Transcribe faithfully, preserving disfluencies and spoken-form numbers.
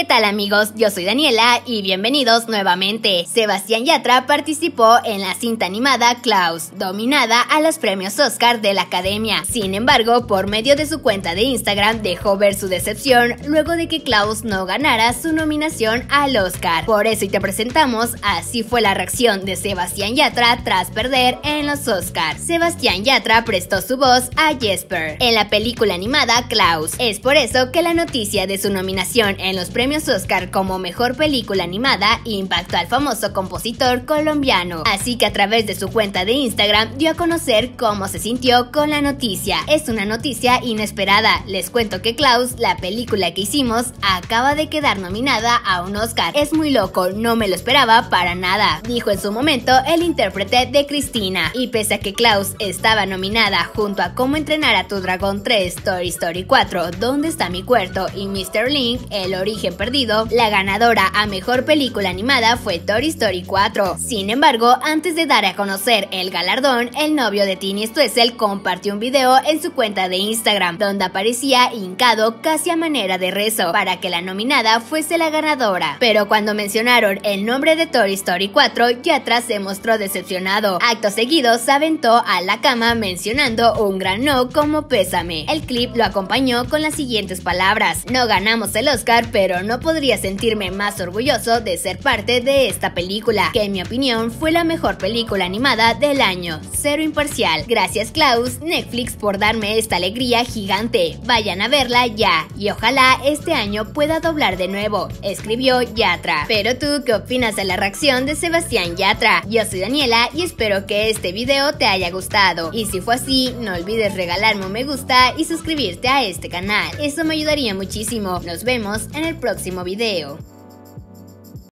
¿Qué tal, amigos? Yo soy Daniela y bienvenidos nuevamente. Sebastián Yatra participó en la cinta animada Klaus, dominada a los premios Oscar de la Academia. Sin embargo, por medio de su cuenta de Instagram dejó ver su decepción luego de que Klaus no ganara su nominación al Oscar. Por eso y te presentamos Así fue la reacción de Sebastián Yatra tras perder en los Oscars. Sebastián Yatra prestó su voz a Jesper en la película animada Klaus. Es por eso que la noticia de su nominación en los premios Oscar como mejor película animada impactó al famoso compositor colombiano, así que a través de su cuenta de Instagram dio a conocer cómo se sintió con la noticia. Es una noticia inesperada. Les cuento que Klaus, la película que hicimos, acaba de quedar nominada a un Oscar. Es muy loco, no me lo esperaba para nada, dijo en su momento el intérprete de Cristina. Y pese a que Klaus estaba nominada junto a Cómo entrenar a tu dragón tres, Toy Story cuatro, ¿Dónde está mi cuarto? y míster Link, El origen perdido, la ganadora a mejor película animada fue Toy Story cuatro. Sin embargo, antes de dar a conocer el galardón, el novio de Tini Stoessel compartió un video en su cuenta de Instagram donde aparecía hincado casi a manera de rezo para que la nominada fuese la ganadora. Pero cuando mencionaron el nombre de Toy Story cuatro, Yatra se mostró decepcionado. Acto seguido se aventó a la cama mencionando un gran no como pésame. El clip lo acompañó con las siguientes palabras: no ganamos el Oscar, pero no podría sentirme más orgulloso de ser parte de esta película, que en mi opinión fue la mejor película animada del año. Cero imparcial. Gracias, Klaus, Netflix, por darme esta alegría gigante. Vayan a verla ya y ojalá este año pueda doblar de nuevo, escribió Yatra. Pero tú, ¿qué opinas de la reacción de Sebastián Yatra? Yo soy Daniela y espero que este video te haya gustado. Y si fue así, no olvides regalarme un me gusta y suscribirte a este canal. Eso me ayudaría muchísimo. Nos vemos en el próximo video.